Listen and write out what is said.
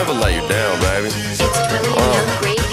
never lay you down, baby. It's truly young, great